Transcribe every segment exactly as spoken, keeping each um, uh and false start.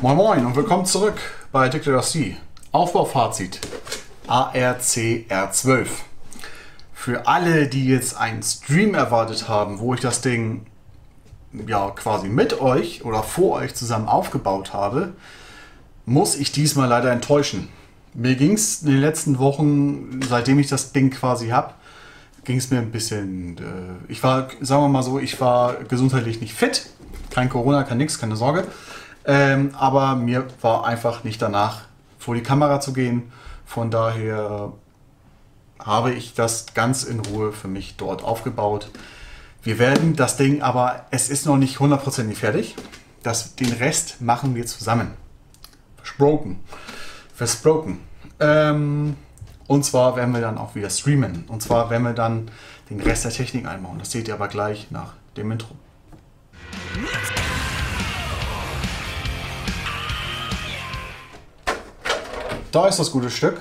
Moin Moin und willkommen zurück bei Dictator C. Aufbaufazit A R C R zwölf. Für alle, die jetzt einen Stream erwartet haben, wo ich das Ding ja quasi mit euch oder vor euch zusammen aufgebaut habe, muss ich diesmal leider enttäuschen. Mir ging es in den letzten Wochen, seitdem ich das Ding quasi habe, ging es mir ein bisschen, äh, ich war, sagen wir mal so, ich war gesundheitlich nicht fit. Kein Corona, kein nix, keine Sorge. Ähm, aber mir war einfach nicht danach, vor die Kamera zu gehen. Von daher habe ich das ganz in Ruhe für mich dort aufgebaut. Wir werden das Ding, aber es ist noch nicht hundertprozentig fertig. Das, den Rest machen wir zusammen. Versprochen. Versprochen. Ähm, und zwar werden wir dann auch wieder streamen. Und zwar werden wir dann den Rest der Technik einbauen. Das seht ihr aber gleich nach dem Intro. Da ist das gute Stück.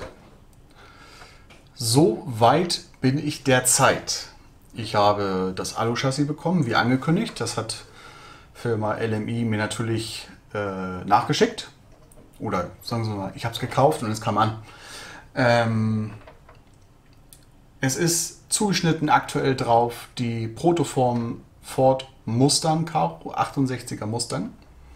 So weit bin ich derzeit. Ich habe das Alu-Chassis bekommen, wie angekündigt. Das hat Firma L M I mir natürlich äh, nachgeschickt. Oder sagen Sie mal, ich habe es gekauft und es kam an. Ähm, es ist zugeschnitten aktuell drauf die Protoform Ford Mustang Karo, achtundsechziger Mustang.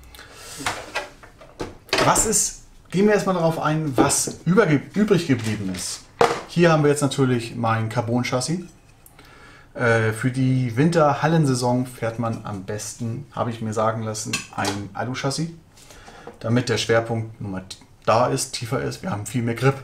Was ist... Gehen wir erstmal darauf ein, was übrig geblieben ist. Hier haben wir jetzt natürlich mein Carbon-Chassis. Äh, für die Winterhallensaison fährt man am besten, habe ich mir sagen lassen, ein Alu-Chassis, damit der Schwerpunkt nun mal da ist, tiefer ist. Wir haben viel mehr Grip.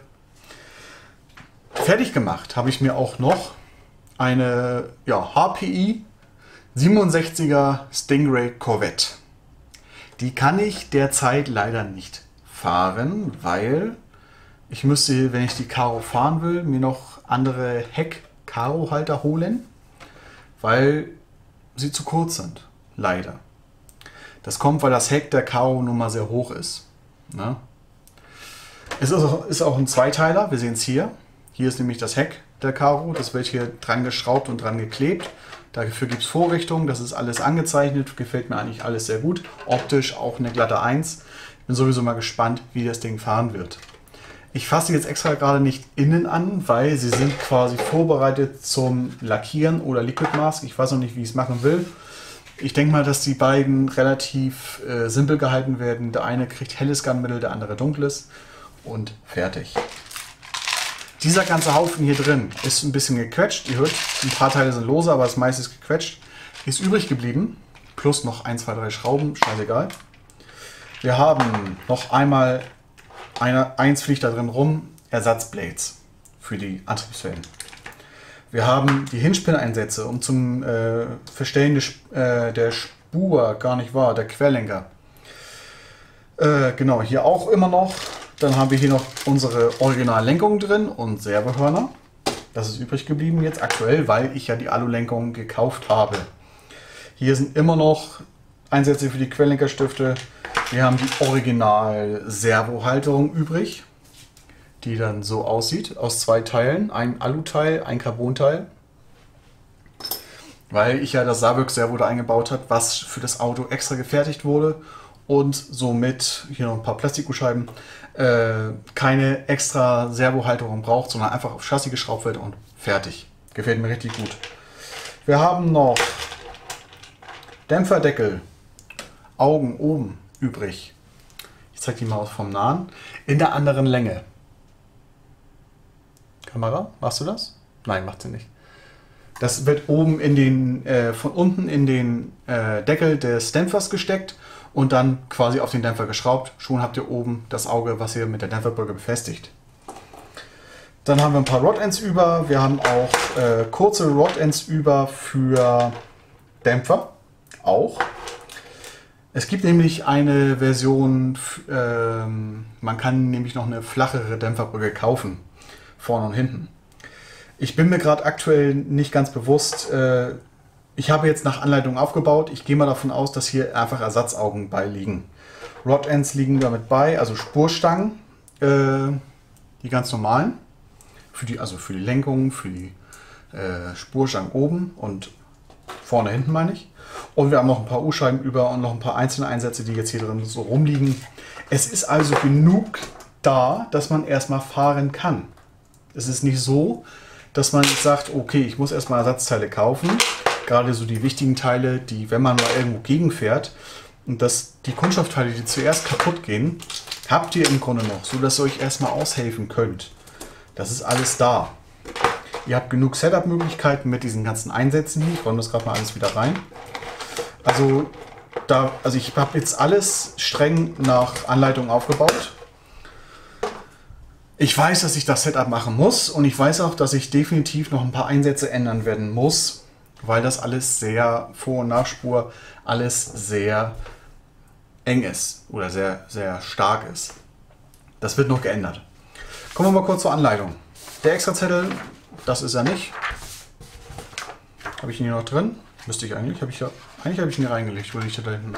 Fertig gemacht habe ich mir auch noch eine ja, H P I siebenundsechziger Stingray Corvette. Die kann ich derzeit leider nicht fahren, weil ich müsste, wenn ich die Karo fahren will, mir noch andere Heck-Karo-Halter holen, weil sie zu kurz sind, leider. Das kommt, weil das Heck der Karo nun mal sehr hoch ist. Ne? Es ist auch, ist auch ein Zweiteiler, wir sehen es hier. Hier ist nämlich das Heck der Karo, das wird hier dran geschraubt und dran geklebt. Dafür gibt es Vorrichtungen, das ist alles angezeichnet, gefällt mir eigentlich alles sehr gut. Optisch auch eine glatte eins. Bin sowieso mal gespannt, wie das Ding fahren wird. Ich fasse jetzt extra gerade nicht innen an, weil sie sind quasi vorbereitet zum Lackieren oder Liquid Mask. Ich weiß noch nicht, wie ich es machen will. Ich denke mal, dass die beiden relativ äh, simpel gehalten werden. Der eine kriegt helles Gunmittel, der andere dunkles und fertig. Dieser ganze Haufen hier drin ist ein bisschen gequetscht. Ihr hört, ein paar Teile sind lose, aber das meiste ist gequetscht. Ist übrig geblieben. Plus noch ein, zwei, drei Schrauben, scheißegal. Wir haben noch einmal, eine, eins fliegt da drin rum, Ersatzblades für die Antriebswellen. Wir haben die Hinge-Pin-Einsätze, um zum äh, Verstellen des, äh, der Spur, gar nicht wahr, der Querlenker. Äh, genau, hier auch immer noch. Dann haben wir hier noch unsere Originallenkung drin und Servohörner. Das ist übrig geblieben jetzt aktuell, weil ich ja die Alu-Lenkung gekauft habe. Hier sind immer noch Einsätze für die Querlenkerstifte. Wir haben die Original-Servo-Halterung übrig, die dann so aussieht, aus zwei Teilen. Ein Alu-Teil, ein Carbon-Teil. Weil ich ja das Saarburg-Servo da eingebaut habe, was für das Auto extra gefertigt wurde. Und somit, hier noch ein paar Plastikscheiben, äh, keine extra Servo-Halterung braucht, sondern einfach auf Chassis geschraubt wird und fertig. Gefällt mir richtig gut. Wir haben noch Dämpferdeckel, Augen oben übrig. Ich zeige die mal vom Nahen. In der anderen Länge. Kamera, machst du das? Nein, macht sie nicht. Das wird oben in den, äh, von unten in den äh, Deckel des Dämpfers gesteckt und dann quasi auf den Dämpfer geschraubt. Schon habt ihr oben das Auge, was ihr mit der Dämpferbrücke befestigt. Dann haben wir ein paar Rod-Ends über. Wir haben auch äh, kurze Rod-Ends über für Dämpfer. Auch. Es gibt nämlich eine Version, ähm, man kann nämlich noch eine flachere Dämpferbrücke kaufen, vorne und hinten. Ich bin mir gerade aktuell nicht ganz bewusst, äh, ich habe jetzt nach Anleitung aufgebaut, ich gehe mal davon aus, dass hier einfach Ersatzaugen beiliegen. Rod-Ends liegen damit bei, also Spurstangen, äh, die ganz normalen, für die, also für die Lenkung, für die äh, Spurstangen oben und Vorne, hinten meine ich. Und wir haben noch ein paar U-Scheiben über und noch ein paar einzelne Einsätze, die jetzt hier drin so rumliegen. Es ist also genug da, dass man erstmal fahren kann. Es ist nicht so, dass man jetzt sagt, okay, ich muss erstmal Ersatzteile kaufen. Gerade so die wichtigen Teile, die, wenn man mal irgendwo gegenfährt, und dass die Kunststoffteile, die zuerst kaputt gehen, habt ihr im Grunde noch, so dass ihr euch erstmal aushelfen könnt. Das ist alles da. Ihr habt genug Setup-Möglichkeiten mit diesen ganzen Einsätzen hier. Ich räume das gerade mal alles wieder rein. Also, da, also ich habe jetzt alles streng nach Anleitung aufgebaut. Ich weiß, dass ich das Setup machen muss und ich weiß auch, dass ich definitiv noch ein paar Einsätze ändern werden muss, weil das alles sehr Vor- und Nachspur, alles sehr eng ist oder sehr, sehr stark ist. Das wird noch geändert. Kommen wir mal kurz zur Anleitung. Der Extrazettel, das ist er nicht. Habe ich ihn hier noch drin? Müsste ich eigentlich. Habe ich ja, eigentlich habe ich ihn hier reingelegt. Wo liegt der da hinten?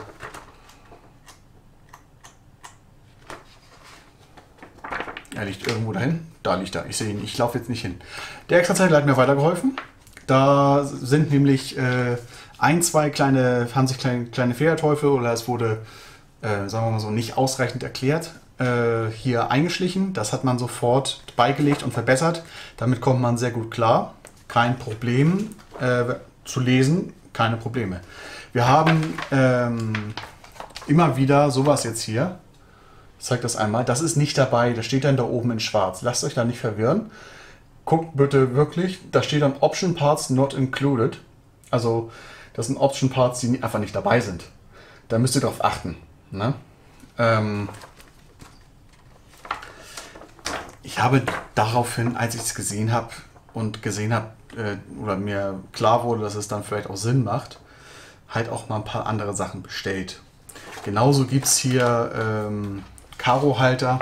Er liegt irgendwo dahin. Da liegt er. Ich sehe ihn. Ich laufe jetzt nicht hin. Der Extrazettel hat mir weitergeholfen. Da sind nämlich äh, ein, zwei kleine, haben sich kleine, kleine Fehlerteufel oder es wurde, äh, sagen wir mal so, nicht ausreichend erklärt, äh, hier eingeschlichen. Das hat man sofort beigelegt und verbessert. Damit kommt man sehr gut klar. Kein Problem äh, zu lesen, keine Probleme. Wir haben ähm, immer wieder sowas jetzt hier. Ich zeige das einmal. Das ist nicht dabei. Das steht dann da oben in schwarz. Lasst euch da nicht verwirren. Guckt bitte wirklich, da steht dann Option Parts not included. Also das sind Option Parts, die einfach nicht dabei sind. Da müsst ihr darauf achten. Ne? Ähm ich habe daraufhin, als ich es gesehen habe und gesehen habe, äh, oder mir klar wurde, dass es dann vielleicht auch Sinn macht, halt auch mal ein paar andere Sachen bestellt. Genauso gibt es hier ähm, Karo-Halter,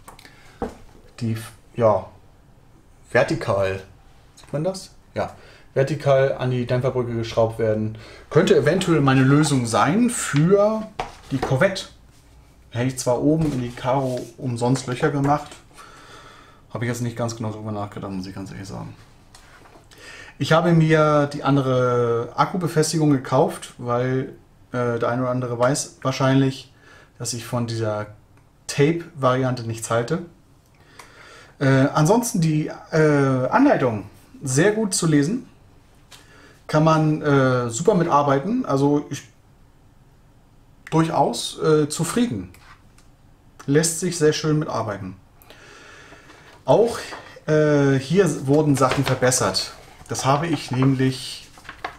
die ja vertikal, sieht man das? Ja, vertikal an die Dämpferbrücke geschraubt werden. Könnte eventuell meine Lösung sein für die Corvette. Hätte ich zwar oben in die Karo umsonst Löcher gemacht, habe ich jetzt nicht ganz genau darüber nachgedacht, muss ich ganz ehrlich sagen. Ich habe mir die andere Akkubefestigung gekauft, weil äh, der eine oder andere weiß wahrscheinlich, dass ich von dieser Tape-Variante nichts halte. Äh, ansonsten die äh, Anleitung sehr gut zu lesen. Kann man äh, super mitarbeiten. Also ich durchaus äh, zufrieden. Lässt sich sehr schön mitarbeiten. Auch äh, hier wurden Sachen verbessert. Das habe ich nämlich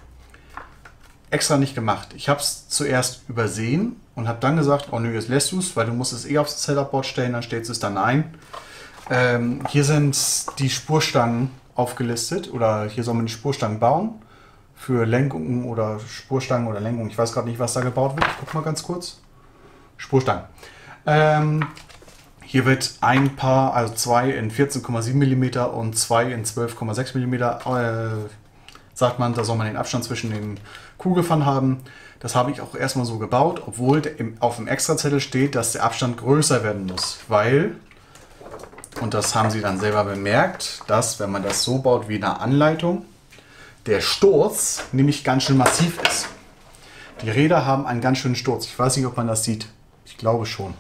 extra nicht gemacht. Ich habe es zuerst übersehen und habe dann gesagt, oh nö, jetzt lässt du es, weil du musst es eh aufs Setup-Board stellen, dann stellst du es dann ein. Ähm, hier sind die Spurstangen aufgelistet oder hier soll man die Spurstangen bauen für Lenkungen oder Spurstangen oder Lenkungen. Ich weiß gerade nicht, was da gebaut wird. Ich gucke mal ganz kurz. Spurstangen. Ähm, hier wird ein Paar, also zwei in vierzehn Komma sieben Millimeter und zwei in zwölf Komma sechs Millimeter, äh, sagt man, da soll man den Abstand zwischen den Kugelfan haben. Das habe ich auch erstmal so gebaut, obwohl auf dem Extrazettel steht, dass der Abstand größer werden muss, weil, und das haben sie dann selber bemerkt, dass, wenn man das so baut wie in der Anleitung, der Sturz nämlich ganz schön massiv ist. Die Räder haben einen ganz schönen Sturz. Ich weiß nicht, ob man das sieht. Ich glaube schon.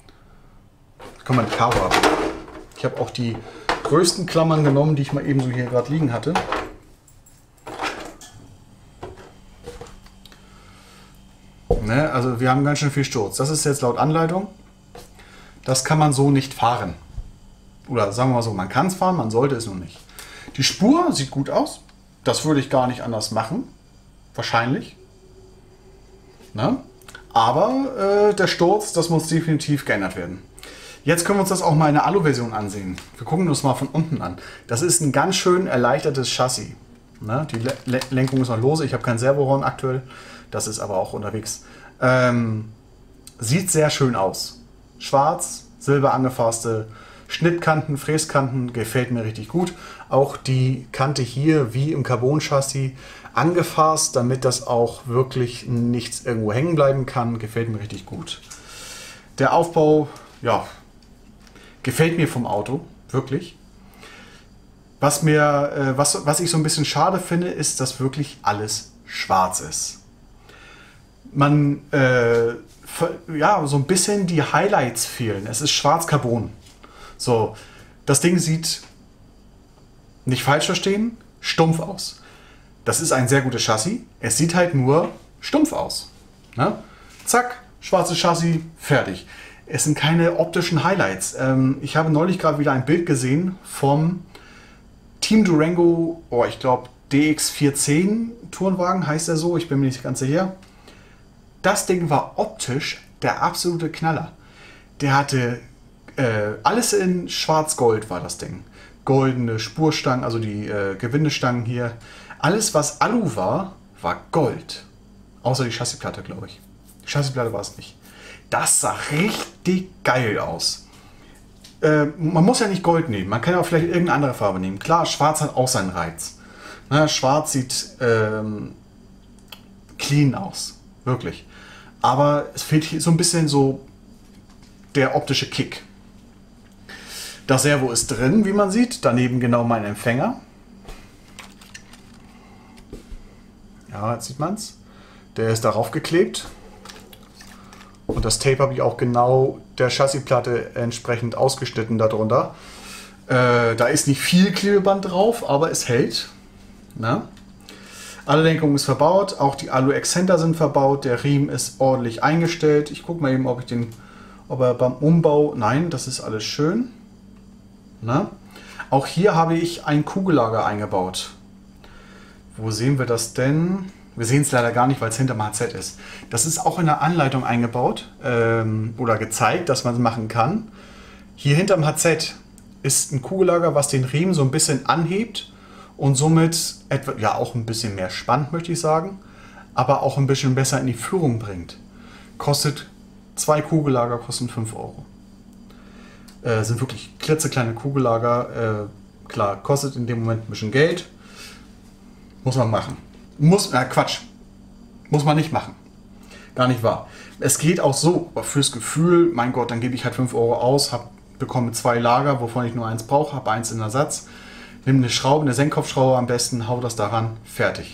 Da kann man die Karo haben. Ich habe auch die größten Klammern genommen, die ich mal eben so hier gerade liegen hatte. Ne, also wir haben ganz schön viel Sturz. Das ist jetzt laut Anleitung. Das kann man so nicht fahren. Oder sagen wir mal so, man kann es fahren, man sollte es nur nicht. Die Spur sieht gut aus. Das würde ich gar nicht anders machen. Wahrscheinlich. Ne? Aber äh, der Sturz, das muss definitiv geändert werden. Jetzt können wir uns das auch mal in der Alu-Version ansehen. Wir gucken uns mal von unten an. Das ist ein ganz schön erleichtertes Chassis. Ne? Die Le Lenkung ist noch lose. Ich habe kein Servohorn aktuell. Das ist aber auch unterwegs. Ähm, sieht sehr schön aus. Schwarz, silber angefasste Schnittkanten, Fräskanten, gefällt mir richtig gut. Auch die Kante hier, wie im Carbon-Chassis, angefasst, damit das auch wirklich nichts irgendwo hängen bleiben kann. Gefällt mir richtig gut. Der Aufbau, ja, gefällt mir vom Auto, wirklich. Was, mir, äh, was, was ich so ein bisschen schade finde, ist, dass wirklich alles schwarz ist. Man, äh, ja, so ein bisschen die Highlights fehlen. Es ist schwarz-carbon. So, das Ding sieht, nicht falsch verstehen, stumpf aus. Das ist ein sehr gutes Chassis. Es sieht halt nur stumpf aus. Ne? Zack, schwarzes Chassis, fertig. Es sind keine optischen Highlights. Ähm, ich habe neulich gerade wieder ein Bild gesehen vom Team Durango, oh, ich glaube D X vierzehn Tourenwagen heißt er so, ich bin mir nicht ganz sicher. Das Ding war optisch der absolute Knaller. Der hatte äh, alles in schwarz-gold war das Ding. Goldene Spurstangen, also die äh, Gewindestangen hier. Alles, was Alu war, war Gold. Außer die Chassisplatte, glaube ich. Die Chassisplatte war es nicht. Das sah richtig geil aus. Äh, man muss ja nicht Gold nehmen. Man kann ja auch vielleicht irgendeine andere Farbe nehmen. Klar, Schwarz hat auch seinen Reiz. Na, Schwarz sieht ähm, clean aus. Wirklich. Aber es fehlt hier so ein bisschen so der optische Kick. Das Servo ist drin, wie man sieht. Daneben genau mein Empfänger. Ja, jetzt sieht man es. Der ist darauf geklebt. Und das Tape habe ich auch genau der Chassisplatte entsprechend ausgeschnitten darunter. Äh, da ist nicht viel Klebeband drauf, aber es hält. Na? Alle Lenkung ist verbaut, auch die Alu-Exzenter sind verbaut, der Riemen ist ordentlich eingestellt. Ich gucke mal eben, ob ich den, ob er beim Umbau, nein, das ist alles schön. Na? Auch hier habe ich ein Kugellager eingebaut. Wo sehen wir das denn? Wir sehen es leider gar nicht, weil es hinterm H Z ist. Das ist auch in der Anleitung eingebaut ähm, oder gezeigt, dass man es machen kann. Hier hinterm H Z ist ein Kugellager, was den Riemen so ein bisschen anhebt und somit etwa, ja, auch ein bisschen mehr spannt, möchte ich sagen, aber auch ein bisschen besser in die Führung bringt. Kostet, zwei Kugellager kosten fünf Euro. Äh, sind wirklich klitzekleine Kugellager. Äh, klar, kostet in dem Moment ein bisschen Geld. Muss man machen. Muss, äh, Quatsch. Muss man nicht machen. Gar nicht wahr. Es geht auch so, aber fürs Gefühl, mein Gott, dann gebe ich halt fünf Euro aus, hab, bekomme zwei Lager, wovon ich nur eins brauche, habe eins in Ersatz. Nimm eine Schraube, eine Senkkopfschraube am besten, hau das daran, fertig.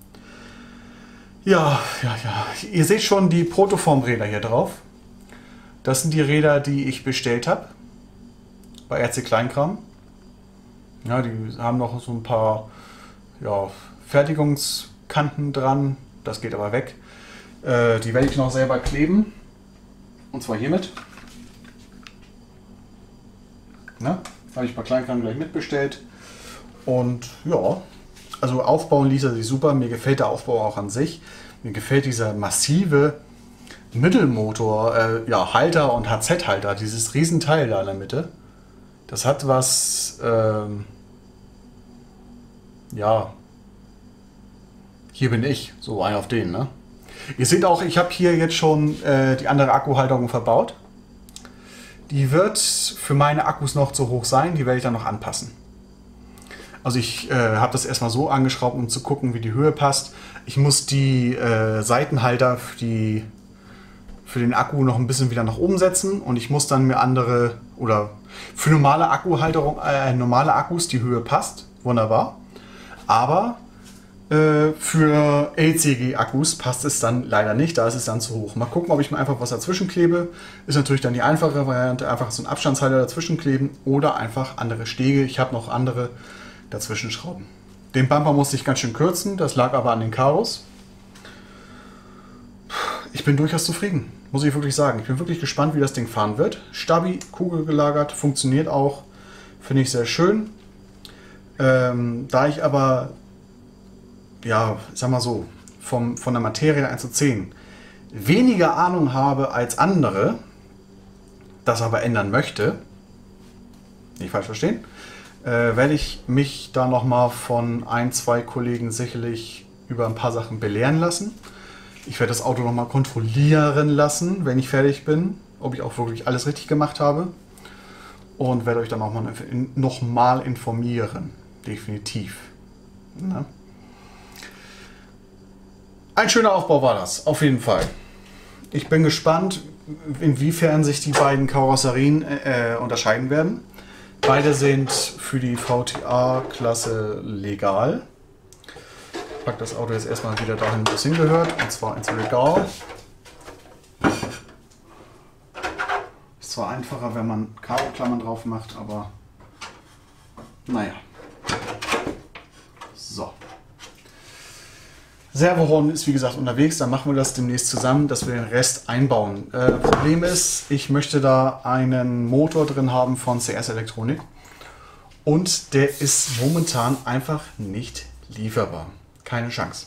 Ja, ja, ja. Ihr seht schon die Protoform-Räder hier drauf. Das sind die Räder, die ich bestellt habe. Bei R C Kleinkram. Ja, die haben noch so ein paar ja, Fertigungskanten dran. Das geht aber weg. Äh, die werde ich noch selber kleben. Und zwar hiermit. Na, habe ich bei Kleinkram gleich mitbestellt. Und ja, also aufbauen ließ er sich super. Mir gefällt der Aufbau auch an sich. Mir gefällt dieser massive Mittelmotor, äh, ja, Halter und H Z-Halter. Dieses Riesenteil da in der Mitte. Das hat was, ähm, ja, hier bin ich, so ein auf den, ne? Ihr seht auch, ich habe hier jetzt schon äh, die andere Akkuhalterung verbaut. Die wird für meine Akkus noch zu hoch sein, die werde ich dann noch anpassen. Also ich äh, habe das erstmal so angeschraubt, um zu gucken, wie die Höhe passt. Ich muss die äh, Seitenhalter für, die, für den Akku noch ein bisschen wieder nach oben setzen und ich muss dann mir andere, oder für normale Akkuhalterung, äh, normale Akkus die Höhe passt, wunderbar. Aber äh, für L C G-Akkus passt es dann leider nicht, da ist es dann zu hoch. Mal gucken, ob ich mir einfach was dazwischen klebe. Ist natürlich dann die einfache Variante, einfach so einen Abstandshalter dazwischen kleben oder einfach andere Stege. Ich habe noch andere dazwischen schrauben. Den Bumper musste ich ganz schön kürzen, das lag aber an den Karos. Ich bin durchaus zufrieden, muss ich wirklich sagen. Ich bin wirklich gespannt, wie das Ding fahren wird. Stabi, kugelgelagert, funktioniert auch, finde ich sehr schön. Ähm, da ich aber, ja, ich sag mal so, vom, von der Materie eins zu zehn weniger Ahnung habe als andere, das aber ändern möchte, nicht falsch verstehen, äh, werde ich mich da nochmal von ein, zwei Kollegen sicherlich über ein paar Sachen belehren lassen. Ich werde das Auto nochmal kontrollieren lassen, wenn ich fertig bin, ob ich auch wirklich alles richtig gemacht habe. Und werde euch dann nochmal noch mal informieren. Definitiv. Na? Ein schöner Aufbau war das, auf jeden Fall. Ich bin gespannt, inwiefern sich die beiden Karosserien äh, unterscheiden werden. Beide sind für die V T A-Klasse legal. packe das Auto jetzt erstmal wieder dahin, wo es hingehört, und zwar ins Regal. Ist zwar einfacher, wenn man Karo-Klammern drauf macht, aber naja. So. Servohorn ist wie gesagt unterwegs, dann machen wir das demnächst zusammen, dass wir den Rest einbauen. Äh, Problem ist, ich möchte da einen Motor drin haben von C S Elektronik und der ist momentan einfach nicht lieferbar. Keine Chance.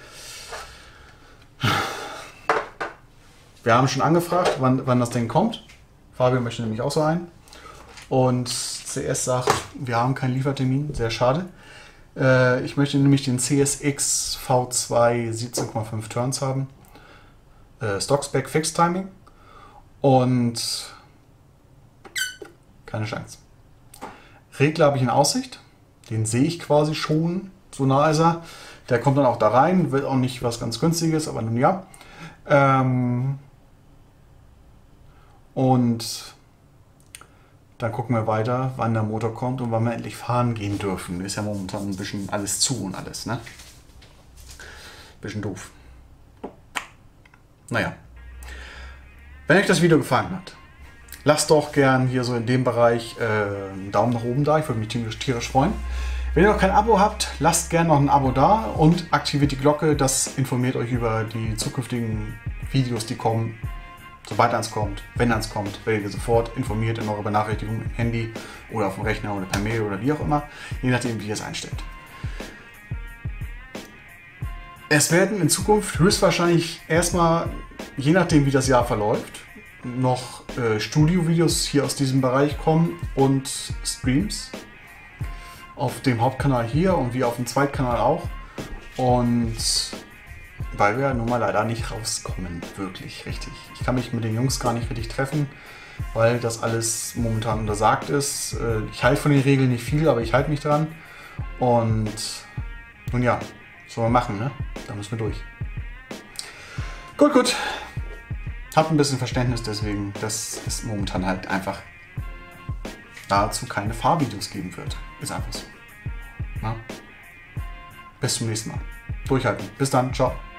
Wir haben schon angefragt, wann, wann das Ding kommt. Fabio möchte nämlich auch so einen. Und C S sagt, wir haben keinen Liefertermin, sehr schade. Ich möchte nämlich den C S X V zwei siebzehn Komma fünf Turns haben. Äh, Stockspec Fixed Timing. Und keine Chance. Regler habe ich in Aussicht. Den sehe ich quasi schon. So nah ist er. Der kommt dann auch da rein. Wird auch nicht was ganz Günstiges, aber nun ja. Ähm und dann gucken wir weiter, wann der Motor kommt und wann wir endlich fahren gehen dürfen. Ist ja momentan ein bisschen alles zu und alles, ne? Bisschen doof. Naja. Wenn euch das Video gefallen hat, lasst doch gern hier so in dem Bereich äh, einen Daumen nach oben da. Ich würde mich tierisch, tierisch freuen. Wenn ihr noch kein Abo habt, lasst gerne noch ein Abo da und aktiviert die Glocke. Das informiert euch über die zukünftigen Videos, die kommen. Sobald eins kommt, wenn eins kommt, werdet ihr sofort informiert in eurer Benachrichtigung im Handy oder auf dem Rechner oder per Mail oder wie auch immer, je nachdem wie ihr es einstellt. Es werden in Zukunft höchstwahrscheinlich erstmal, je nachdem wie das Jahr verläuft, noch äh, Studio-Videos hier aus diesem Bereich kommen und Streams auf dem Hauptkanal hier und wie auf dem Zweitkanal auch. Und weil wir nun mal leider nicht rauskommen, wirklich richtig. Ich kann mich mit den Jungs gar nicht richtig treffen, weil das alles momentan untersagt ist. Ich halte von den Regeln nicht viel, aber ich halte mich dran. Und nun ja, sollen wir machen, ne? Da müssen wir durch. Gut, gut. Habt ein bisschen Verständnis deswegen, dass es momentan halt einfach dazu keine Fahrvideos geben wird. Ist einfach so. Na? Bis zum nächsten Mal. Durchhalten. Bis dann. Ciao.